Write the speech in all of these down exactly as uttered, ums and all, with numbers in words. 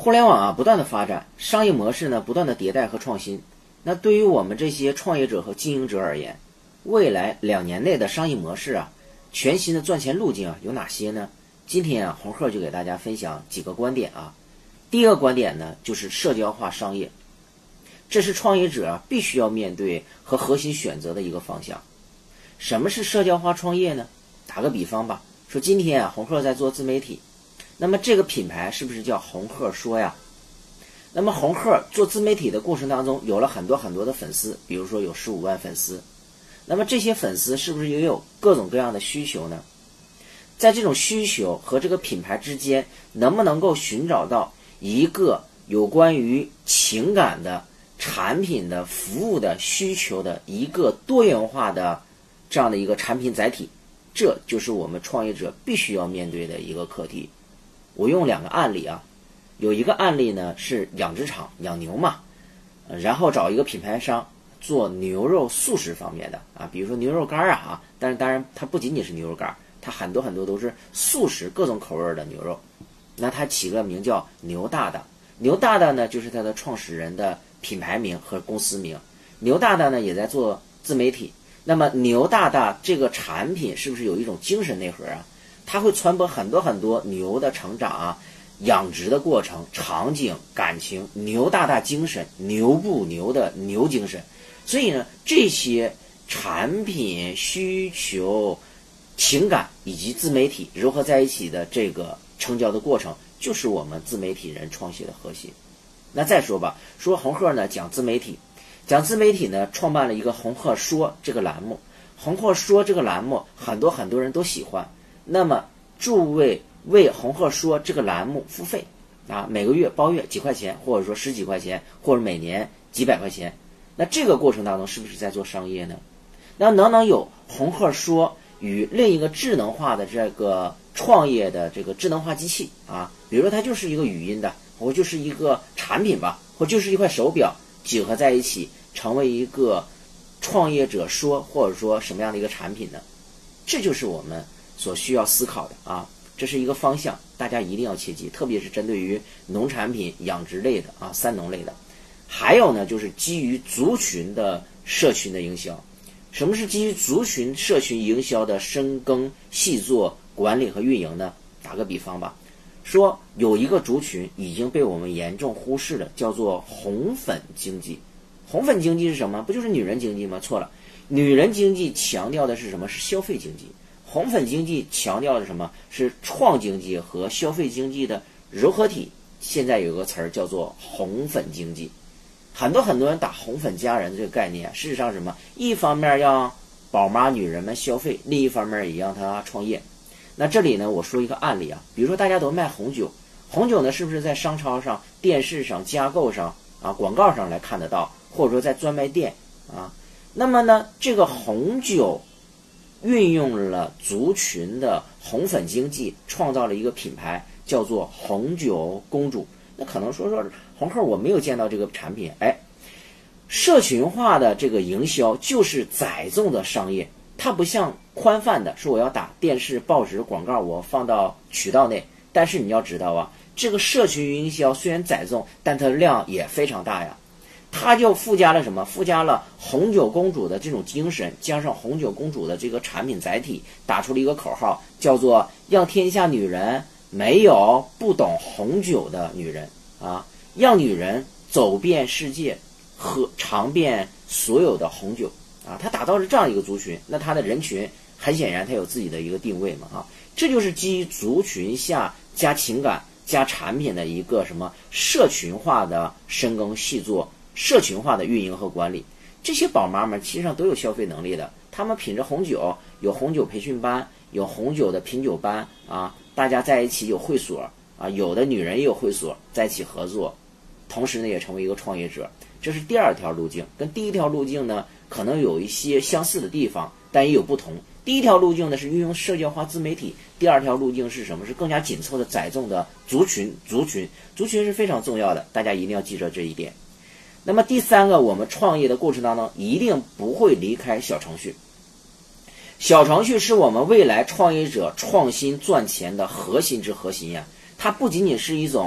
互联网啊不断的发展，商业模式呢不断的迭代和创新。那对于我们这些创业者和经营者而言，未来两年内的商业模式啊，全新的赚钱路径啊有哪些呢？今天啊，红鹤就给大家分享几个观点啊。第一个观点呢，就是社交化商业，这是创业者啊必须要面对和核心选择的一个方向。什么是社交化创业呢？打个比方吧，说今天啊，红鹤在做自媒体，那么这个品牌是不是叫红鹤说呀？那么红鹤做自媒体的过程当中，有了很多很多的粉丝，比如说有十五万粉丝。那么这些粉丝是不是也有各种各样的需求呢？在这种需求和这个品牌之间，能不能够寻找到一个有关于情感的、产品的、服务的需求的一个多元化的这样的一个产品载体？这就是我们创业者必须要面对的一个课题。我用两个案例啊，有一个案例呢是养殖场养牛嘛，然后找一个品牌商做牛肉素食方面的啊，比如说牛肉干啊，但是当然它不仅仅是牛肉干，它很多很多都是素食各种口味的牛肉。那它起个名叫牛大大，牛大大呢就是它的创始人的品牌名和公司名。牛大大呢也在做自媒体。那么牛大大这个产品是不是有一种精神内核啊？它会传播很多很多牛的成长啊、养殖的过程、场景、感情、牛大大精神、牛不牛的牛精神。所以呢，这些产品需求、情感以及自媒体融合在一起的这个成交的过程，就是我们自媒体人创业的核心。那再说吧，说红鹤呢讲自媒体，讲自媒体呢创办了一个红鹤说这个栏目。红鹤说这个栏目很多很多人都喜欢，那么诸位为红鹤说这个栏目付费啊，每个月包月几块钱，或者说十几块钱，或者每年几百块钱。那这个过程当中是不是在做商业呢？那能不能有红鹤说与另一个智能化的这个创业的这个智能化机器啊，比如说它就是一个语音的，或就是一个产品吧，或就是一块手表，结合在一起成为一个创业者说或者说什么样的一个产品呢？这就是我们所需要思考的啊，这是一个方向，大家一定要切记，特别是针对于农产品、养殖类的啊，三农类的。还有呢，就是基于族群的社群的营销。什么是基于族群社群营销的深耕细作管理和运营呢？打个比方吧，说有一个族群已经被我们严重忽视了，叫做红粉经济。红粉经济是什么？不就是女人经济吗？错了，女人经济强调的是什么？是消费经济。红粉经济强调的是什么？是创经济和消费经济的柔合体。现在有个词儿叫做红粉经济。很多很多人打红粉佳人的这个概念，事实上什么？一方面让宝妈女人们消费，另一方面也让她创业。那这里呢，我说一个案例啊，比如说大家都卖红酒，红酒呢是不是在商超上、电视上、加购上啊、广告上来看得到，或者说在专卖店啊？那么呢，这个红酒运用了族群的红粉经济，创造了一个品牌，叫做红酒公主。那可能说说红鹤我没有见到这个产品，哎，社群化的这个营销就是载重的商业，它不像宽泛的说我要打电视、报纸广告，我放到渠道内。但是你要知道啊，这个社群营销虽然载重，但它的量也非常大呀。它就附加了什么？附加了红酒公主的这种精神，加上红酒公主的这个产品载体，打出了一个口号，叫做让天下女人没有不懂红酒的女人啊，让女人走遍世界，喝尝遍所有的红酒啊。它打造是这样一个族群，那它的人群很显然它有自己的一个定位嘛啊，这就是基于族群下加情感加产品的一个什么社群化的深耕细作。社群化的运营和管理，这些宝妈们其实上都有消费能力的，她们品着红酒，有红酒培训班，有红酒的品酒班啊，大家在一起有会所啊，有的女人也有会所，在一起合作，同时呢也成为一个创业者。这是第二条路径，跟第一条路径呢可能有一些相似的地方，但也有不同。第一条路径呢是运用社交化自媒体，第二条路径是什么？是更加紧凑的载重的族群，族群，族群是非常重要的，大家一定要记着这一点。那么第三个，我们创业的过程当中一定不会离开小程序。小程序是我们未来创业者创新赚钱的核心之核心呀，它不仅仅是一种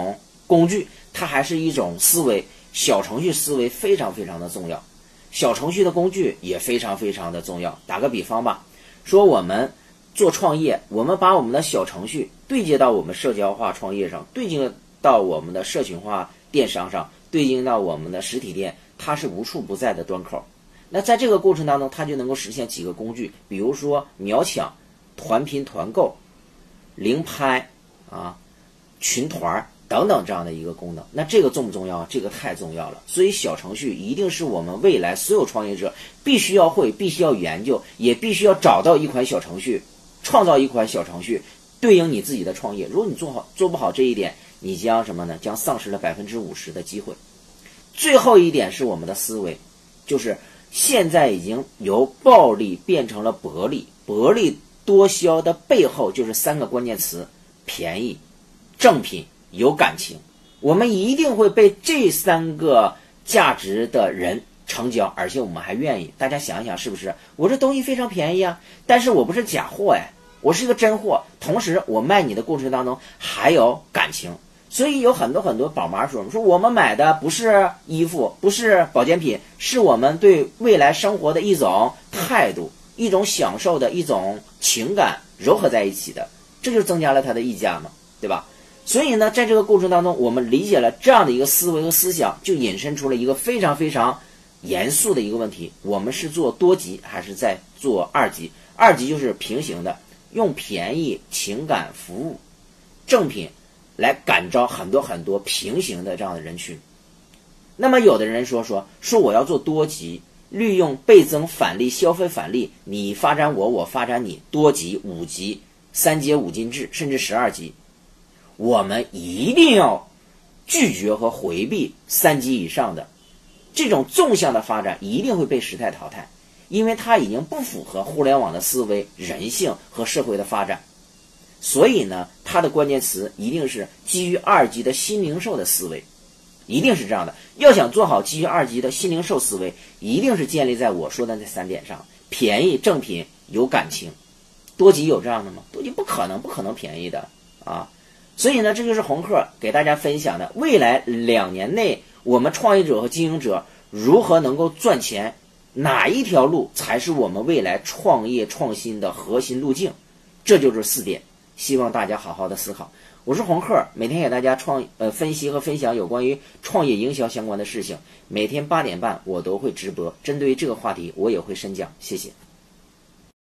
工具它还是一种思维，小程序思维非常非常的重要，小程序的工具也非常非常的重要。打个比方吧，说我们做创业，我们把我们的小程序对接到我们社交化创业上，对接到我们的社群化电商上，对接到我们的实体店，它是无处不在的端口。那在这个过程当中，它就能够实现几个工具，比如说秒抢、团拼团购、零拍啊、群团等等这样的一个功能。那这个重不重要？这个太重要了。所以小程序一定是我们未来所有创业者必须要会、必须要研究，也必须要找到一款小程序，创造一款小程序对应你自己的创业。如果你做好做不好这一点，你将什么呢？将丧失了百分之五十的机会。最后一点是我们的思维，就是现在已经由暴利变成了薄利，薄利多销的背后就是三个关键词：便宜、正品、有感情。我们一定会被这三个价值的人成交，而且我们还愿意。大家想一想，是不是？我这东西非常便宜啊，但是我不是假货哎，我是一个真货。同时，我卖你的过程当中还有感情。所以有很多很多宝妈说，说我们买的不是衣服，不是保健品，是我们对未来生活的一种态度，一种享受的一种情感糅合在一起的，这就增加了它的溢价嘛，对吧？所以呢，在这个过程当中，我们理解了这样的一个思维和思想，就引申出了一个非常非常严肃的一个问题：我们是做多级还是在做二级？二级就是平行的，用便宜、情感、服务、正品来感召很多很多平行的这样的人群。那么有的人说说说我要做多级，利用倍增返利、消费返利，你发展我，我发展你，多级、五级、三阶五进制，甚至十二级。我们一定要拒绝和回避三级以上的这种纵向的发展，一定会被时代淘汰，因为它已经不符合互联网的思维、人性和社会的发展。所以呢，它的关键词一定是基于二级的新零售的思维，一定是这样的。要想做好基于二级的新零售思维，一定是建立在我说的这三点上：便宜、正品、有感情。多级有这样的吗？多级不可能，不可能便宜的啊！所以呢，这就是红客给大家分享的未来两年内我们创业者和经营者如何能够赚钱，哪一条路才是我们未来创业创新的核心路径。这就是四点，希望大家好好的思考。我是红客，每天给大家创呃分析和分享有关于创业营销相关的事情。每天八点半我都会直播，针对于这个话题我也会深讲。谢谢。